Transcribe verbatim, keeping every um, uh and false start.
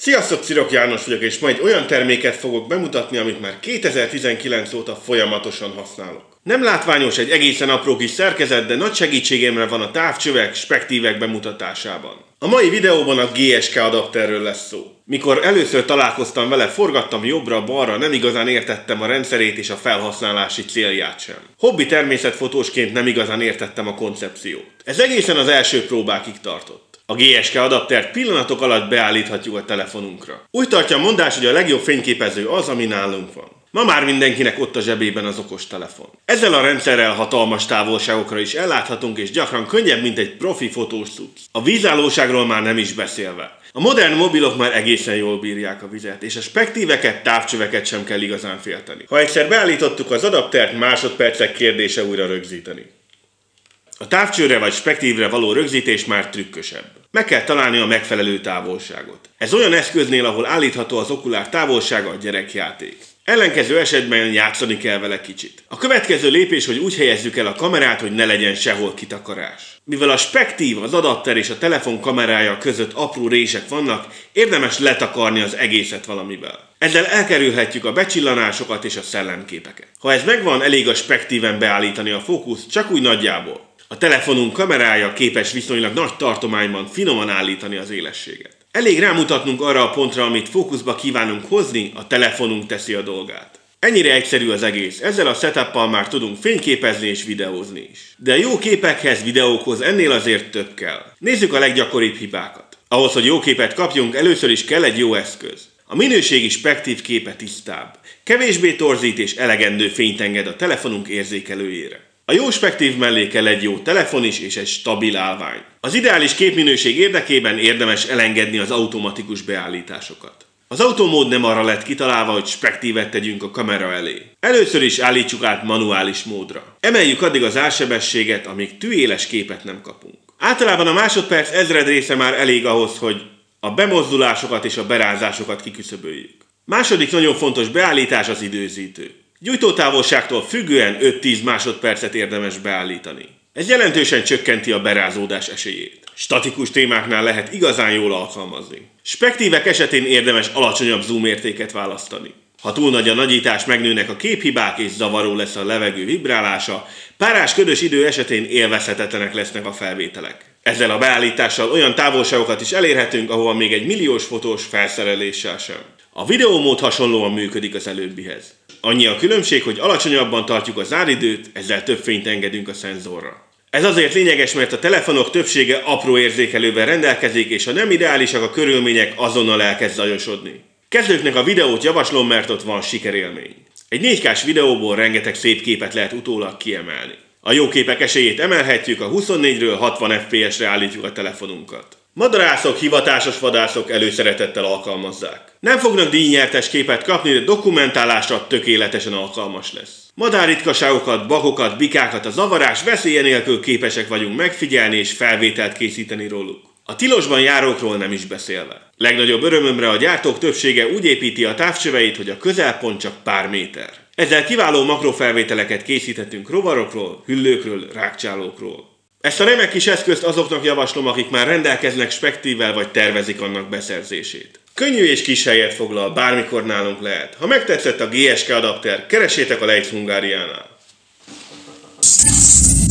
Sziasztok, Cirok János vagyok, és ma egy olyan terméket fogok bemutatni, amit már kétezer-tizenkilenc óta folyamatosan használok. Nem látványos, egy egészen apró kis szerkezet, de nagy segítségemre van a távcsövek, spektívek bemutatásában. A mai videóban a gé es ká adapterről lesz szó. Mikor először találkoztam vele, forgattam jobbra-balra, nem igazán értettem a rendszerét és a felhasználási célját sem. Hobbi természetfotósként nem igazán értettem a koncepciót. Ez egészen az első próbákig tartott. A gé es ká adaptert pillanatok alatt beállíthatjuk a telefonunkra. Úgy tartja a mondás, hogy a legjobb fényképező az, ami nálunk van. Ma már mindenkinek ott a zsebében az okostelefon. Ezzel a rendszerrel hatalmas távolságokra is elláthatunk, és gyakran könnyebb, mint egy profi fotós cucc. A vízállóságról már nem is beszélve. A modern mobilok már egészen jól bírják a vizet, és a spektíveket, távcsöveket sem kell igazán félteni. Ha egyszer beállítottuk az adaptert, másodpercek kérdése újra rögzíteni. A távcsőre vagy spektívre való rögzítés már trükkösebb. Meg kell találni a megfelelő távolságot. Ez olyan eszköznél, ahol állítható az okulár távolsága, a gyerekjáték. Ellenkező esetben játszani kell vele kicsit. A következő lépés, hogy úgy helyezzük el a kamerát, hogy ne legyen sehol kitakarás. Mivel a spektív, az adapter és a telefon kamerája között apró rések vannak, érdemes letakarni az egészet valamivel. Ezzel elkerülhetjük a becsillanásokat és a szellemképeket. Ha ez megvan, elég a spektíven beállítani a fókuszt, csak úgy nagyjából. A telefonunk kamerája képes viszonylag nagy tartományban finoman állítani az élességet. Elég rámutatnunk arra a pontra, amit fókuszba kívánunk hozni, a telefonunk teszi a dolgát. Ennyire egyszerű az egész, ezzel a setuppal már tudunk fényképezni és videózni is. De a jó képekhez, videókhoz ennél azért több kell. Nézzük a leggyakoribb hibákat. Ahhoz, hogy jó képet kapjunk, először is kell egy jó eszköz. A minőségi spektív képe tisztább, kevésbé torzít és elegendő fényt enged a telefonunk érzékelőjére. A jó spektív mellé kell egy jó telefon is és egy stabil állvány. Az ideális képminőség érdekében érdemes elengedni az automatikus beállításokat. Az automód nem arra lett kitalálva, hogy spektívet tegyünk a kamera elé. Először is állítsuk át manuális módra. Emeljük addig az ársebességet, amíg tűéles képet nem kapunk. Általában a másodperc ezred része már elég ahhoz, hogy a bemozdulásokat és a berázásokat kiküszöböljük. Második nagyon fontos beállítás az időzítő. Gyújtótávolságtól függően öt-tíz másodpercet érdemes beállítani. Ez jelentősen csökkenti a berázódás esélyét. Statikus témáknál lehet igazán jól alkalmazni. Spektívek esetén érdemes alacsonyabb zoom értéket választani. Ha túl nagy a nagyítás, megnőnek a képhibák és zavaró lesz a levegő vibrálása, párás ködös idő esetén élvezhetetlenek lesznek a felvételek. Ezzel a beállítással olyan távolságokat is elérhetünk, ahol még egy milliós fotós felszereléssel sem. A videómód hasonlóan működik az előbbihez. Annyi a különbség, hogy alacsonyabban tartjuk a záridőt, ezzel több fényt engedünk a szenzorra. Ez azért lényeges, mert a telefonok többsége apró érzékelővel rendelkezik, és ha nem ideálisak a körülmények, azonnal elkezd zajosodni. Kezdőknek a videót javaslom, mert ott van sikerélmény. Egy négy kás videóból rengeteg szép képet lehet utólag kiemelni. A jó képek esélyét emelhetjük, a huszonnégyről hatvan ef pé esre állítjuk a telefonunkat. Madarászok, hivatásos vadászok előszeretettel alkalmazzák. Nem fognak díjnyertes képet kapni, de dokumentálásra tökéletesen alkalmas lesz. Madárritkaságokat, bakokat, bikákat a zavarás veszélye nélkül képesek vagyunk megfigyelni és felvételt készíteni róluk. A tilosban járókról nem is beszélve. Legnagyobb örömömre a gyártók többsége úgy építi a távcsöveit, hogy a közelpont csak pár méter. Ezzel kiváló makrofelvételeket készíthetünk rovarokról, hüllőkről, rágcsálókról. Ezt a remek kis eszközt azoknak javaslom, akik már rendelkeznek spektívvel vagy tervezik annak beszerzését. Könnyű és kis helyet foglal, bármikor nálunk lehet. Ha megtetszett a gé es ká adapter, keressétek a Leica Hungariánál.